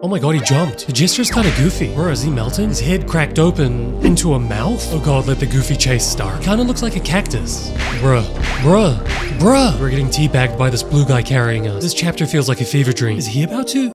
Oh my god, he jumped. The Jester's kinda goofy. Bruh, is he melting? His head cracked open into a mouth? Oh god, let the goofy chase start. He kinda looks like a cactus. Bruh. We're getting teabagged by this blue guy carrying us. This chapter feels like a fever dream. Is he about to?